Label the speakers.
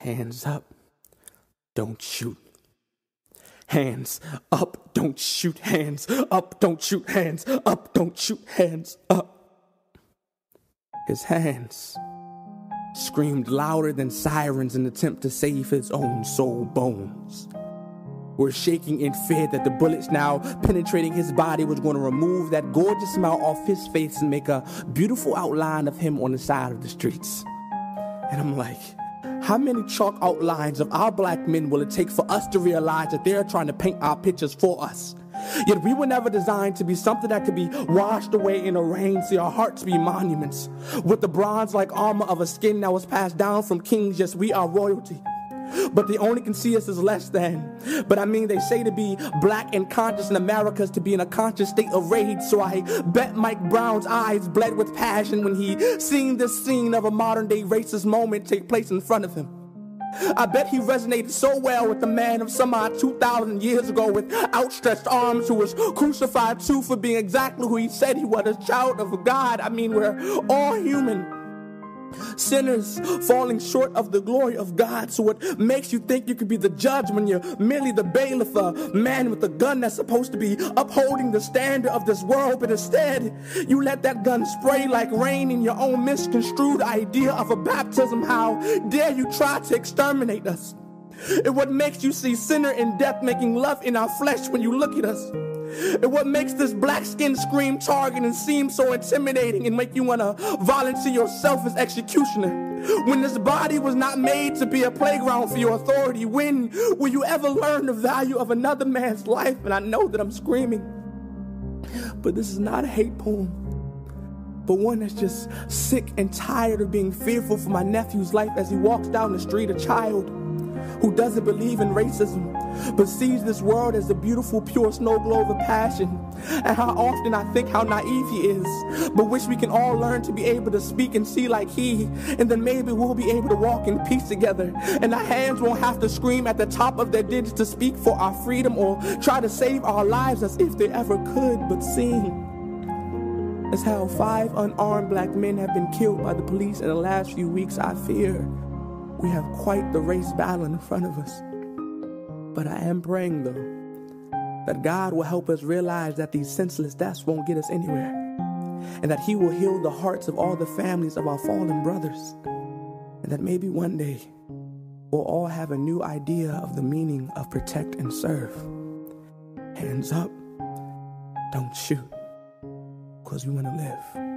Speaker 1: Hands up, don't shoot. Hands up, don't shoot. Hands up, don't shoot. Hands up, don't shoot. Hands up. His hands screamed louder than sirens in an attempt to save his own soul bones. Were shaking in fear that the bullets now penetrating his body was going to remove that gorgeous smile off his face and make a beautiful outline of him on the side of the streets. And I'm like, how many chalk outlines of our black men will it take for us to realize that they're trying to paint our pictures for us? Yet we were never designed to be something that could be washed away in the rain, see our hearts be monuments. With the bronze-like armor of a skin that was passed down from kings, yes, we are royalty. But they only can see us as less than. But I mean, they say to be black and conscious in America is to be in a conscious state of rage. So I bet Mike Brown's eyes bled with passion when he seen this scene of a modern-day racist moment take place in front of him. I bet he resonated so well with the man of some odd 2,000 years ago with outstretched arms who was crucified too for being exactly who he said he was, a child of God. I mean, we're all human. Sinners falling short of the glory of God. So what makes you think you could be the judge when you're merely the bailiff, a man with a gun that's supposed to be upholding the standard of this world, but instead you let that gun spray like rain in your own misconstrued idea of a baptism? How dare you try to exterminate us? And what makes you see sinner in death making love in our flesh when you look at us? And what makes this black skin scream target and seem so intimidating and make you want to volunteer yourself as executioner? When this body was not made to be a playground for your authority, when will you ever learn the value of another man's life? And I know that I'm screaming, but this is not a hate poem, but one that's just sick and tired of being fearful for my nephew's life as he walks down the street, a child who doesn't believe in racism, but sees this world as a beautiful, pure snow globe of passion. And how often I think how naive he is, but wish we can all learn to be able to speak and see like he, and then maybe we'll be able to walk in peace together, and our hands won't have to scream at the top of their digits to speak for our freedom or try to save our lives as if they ever could. But seeing as how 5 unarmed black men have been killed by the police in the last few weeks, I fear we have quite the race battle in front of us. But I am praying, though, that God will help us realize that these senseless deaths won't get us anywhere, and that He will heal the hearts of all the families of our fallen brothers, and that maybe one day we'll all have a new idea of the meaning of protect and serve. Hands up, don't shoot, 'cause we want to live.